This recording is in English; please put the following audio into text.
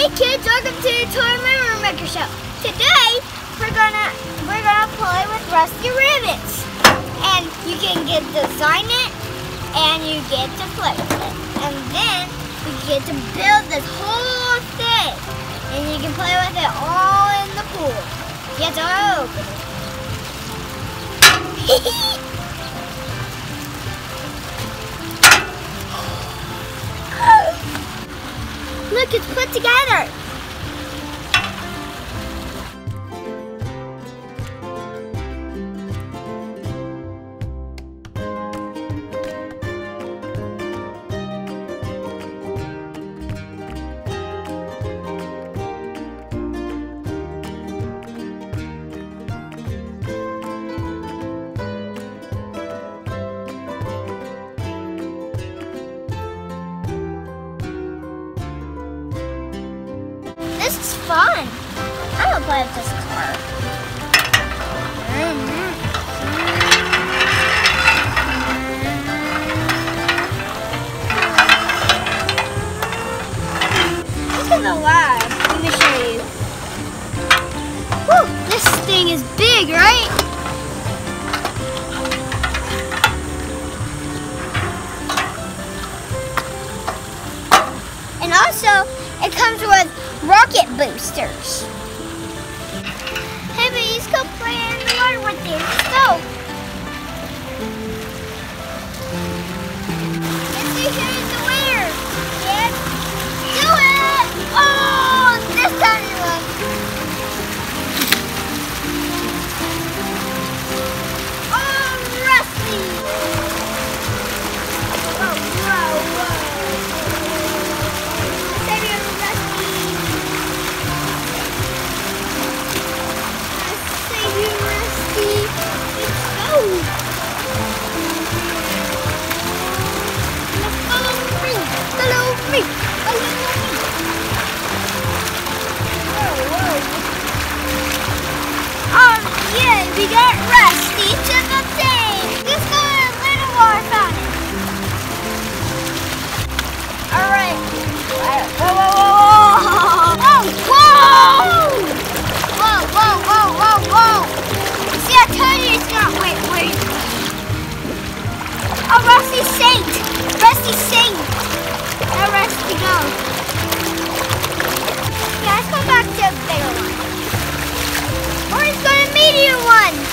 Hey kids, welcome to the Toy Memory Maker Show. Today we're gonna play with Rusty Rivets, and you can design it, and you get to play with it, and then you get to build this whole thing, and you can play with it all in the pool. You have to open it. Look, it's put together. This is fun. I'm gonna play with this car. Look at the lab. Let me show you. Woo, this thing is big, right? And also, it comes with rocket boosters. Hey, but let's go play in the water with you. Let's go. Let's see who's the winner. Yes. Do it. Oh, this time you won. Oh, Rusty. Whoa, whoa, whoa. We got Rusty to the thing. Let's go in a little water fountain. Alright. Whoa, whoa, whoa, whoa. Whoa, whoa, whoa, whoa, whoa. See, I told you it's not. Wait. Oh, Rusty sank. Rusty sank. Now Rusty go. Yeah, let's go back to the bigger one. Or let's go to the medium one.